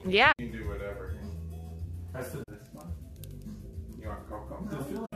Yeah. You can do whatever. That's this one. You want cocoa?